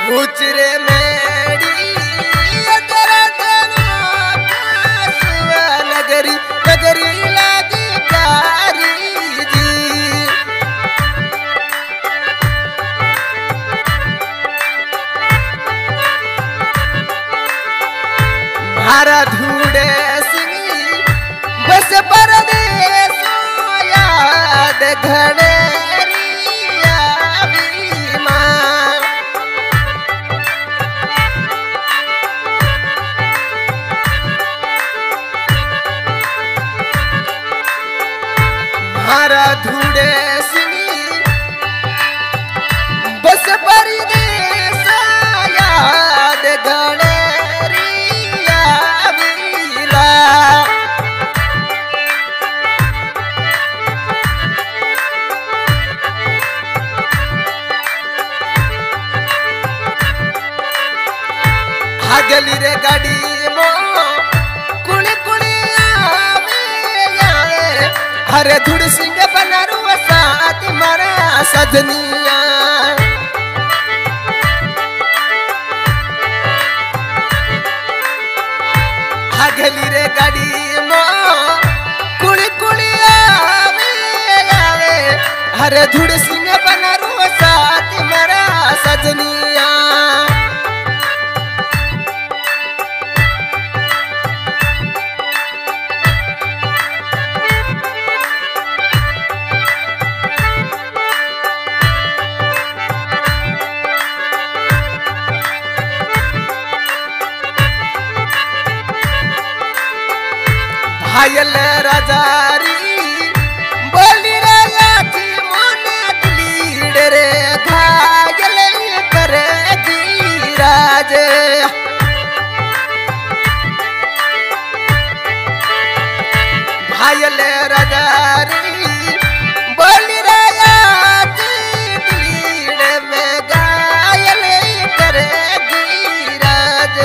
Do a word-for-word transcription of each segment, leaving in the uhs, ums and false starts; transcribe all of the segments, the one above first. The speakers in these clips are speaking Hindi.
उचरे मेरी तेरा तेरा पासवा नगरी नगरी लागी प्यारी जी। मारा धूड़े सिंगी बस परदेस याद घड़े मारा धूड़े सिंगी बस परदेस याद घड़े रिया वीला। हगली रे गाड़ी मो कुड़ी कुड़ी आवे आवे हरे धुड़ सिंह बनारू साथ मारा सजनिया। हगली रे गाड़ी मो कुड़ी कुड़ी आवे आवे हरे धुड़ सिंह बनारू साथ मारा सजनिया। घायल राजारी बोली रे याची मोने दिलीड़ रे घायल करे धीराज। घायल राजारी बोली रे याची दिलीड़ में घायल करे धीराज।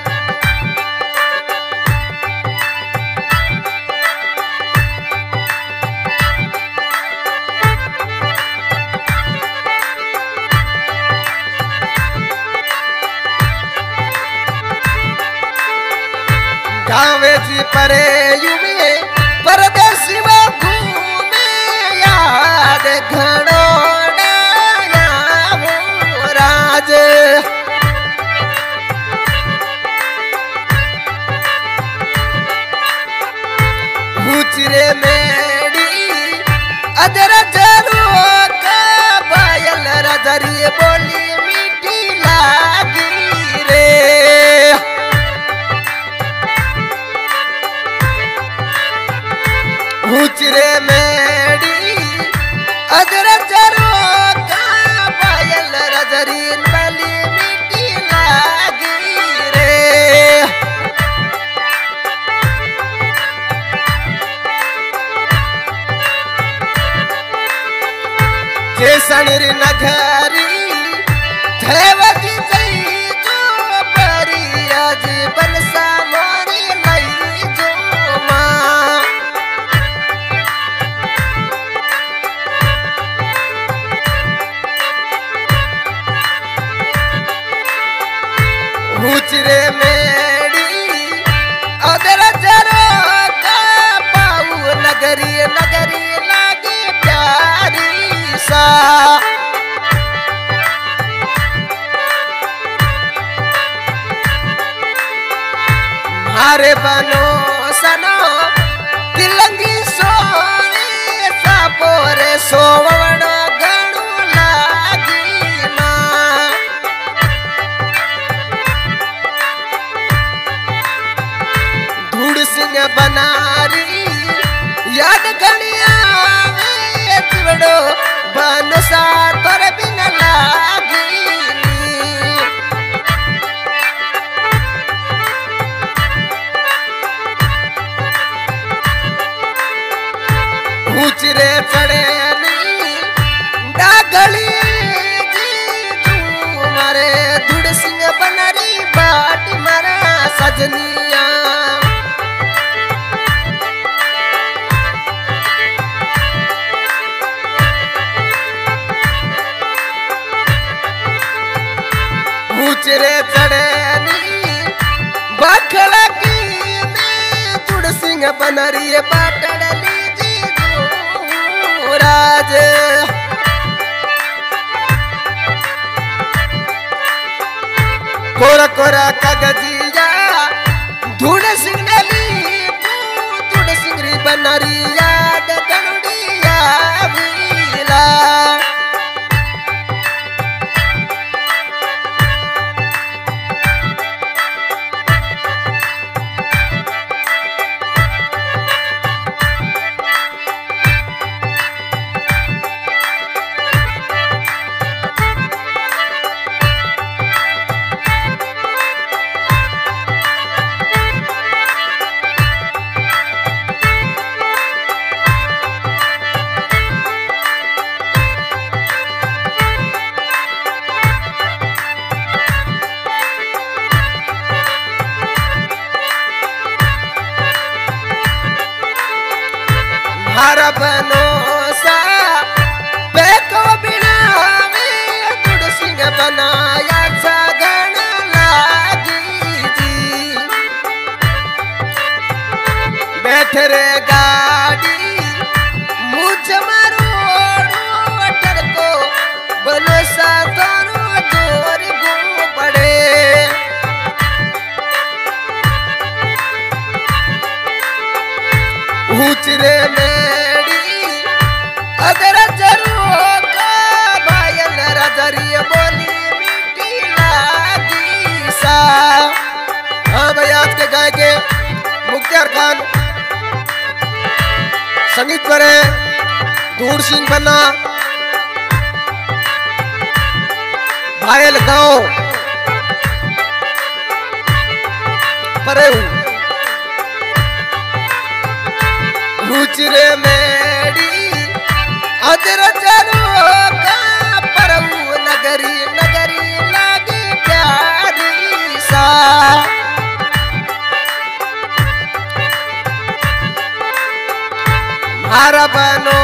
गावे जी परे युवे परदेसी वो घूमे याद घड़ो डाया वो राज। उचरे मेरी अदर जरू का बायल रजरी बोली मीठी लागी रे। उचरे मेरी अदर जरू का बायल रजरी बोली मीठी लागी रे। जेसणरी नगरी थेवती जई जो परिया जीवन सामोरी लई जो मां। उचरे मेरी अदर जरो का पाऊ नगरी नगरी लागी प्यारी सा। मारे बनो सनो तिलंगी सोने सापोरे सोवण गणु लागी मां। धूड़ सिंह बनारी याद गणिया में तिवड़ो बन सा तोर बिन लागी। उचरे चढ़े नी ऊंचरे चढ़नी बखल की में जुड़ सिंह बनरी बाटड़ली जी राज कोरा कोरा कागजिया धूड़ सिंह नली धूड़ सिंगरी बनरी याद गणुड़िया वीला हरा बनोसा बेको बिना में जुड़ सिंह बनाया सगन लागी जी बैठ रे गाड़ी मुझ मारो अटर को बनोसा दोनों जोर गो पड़े ऊंचरे में अगर जरूर बायल राजरिया बोली मिट्टी लागी सा। हाँ भाई आज के गाय के मुख्तार खान संगीत पर है धूड़ सिंह बन्ना भायल गांव परे ऊंचरे मेड़ी अदर चलो का परऊ नगरी नगरी लागी प्यारी सा मारा बनो